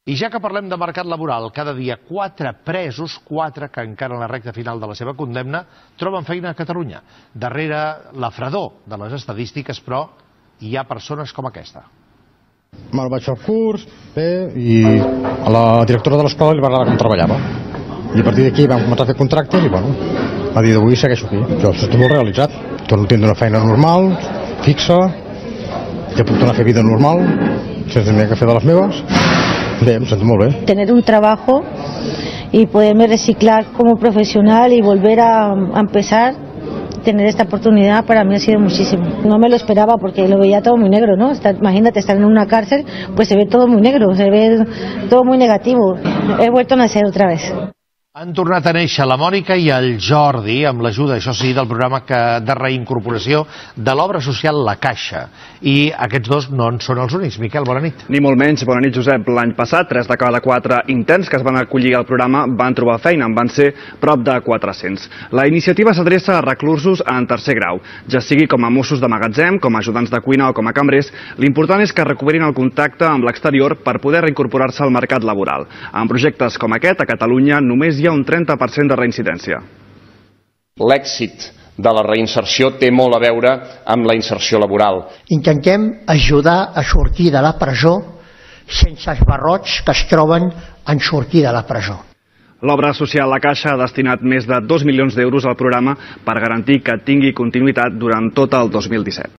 I ja que parlem de mercat laboral, cada dia 4 presos, 4 que encara en la recta final de la seva condemna, troben feina a Catalunya. Darrere la fredor de les estadístiques, però, hi ha persones com aquesta. Me'l vaig al curs, i a la directora de l'escola li va agradar com treballava. I a partir d'aquí vam començar a fer contractes i, bueno, a dia d'avui segueixo aquí. Jo estic molt realitzat. Torno a tindre una feina normal, fixa, ja puc tornar a fer vida normal, sense haver que fer de les meves. Bé, em sento molt bé. Tener un trabajo y poderme reciclar como profesional y volver a empezar, tener esta oportunidad para mí ha sido muchísimo. No me lo esperaba porque lo veía todo muy negro, ¿no? Imagínate estar en una cárcel, pues se ve todo muy negro, se ve todo muy negativo. He vuelto a nacer otra vez. Han tornat a néixer la Mònica i el Jordi amb l'ajuda, això sí, del programa de reincorporació de l'obra social La Caixa. I aquests dos no en són els únics. Miquel, bona nit. Ni molt menys. Bona nit, Josep. L'any passat, 3 de cada 4 interns que es van acollir al programa van trobar feina. En van ser prop de 400. La iniciativa s'adreça a reclusos en tercer grau. Ja sigui com a Mossos de magatzem, com a ajudants de cuina o com a cambrers, l'important és que recuperin el contacte amb l'exterior per poder reincorporar-se al mercat laboral. En projectes com aquest, a Catalunya només hi ha un 30% de reincidència. L'èxit de la reinserció té molt a veure amb la inserció laboral. Intentem ajudar a sortir de la presó sense els barrots que es troben en sortir de la presó. L'obra social La Caixa ha destinat més de 2 milions d'euros al programa per garantir que tingui continuïtat durant tot el 2017.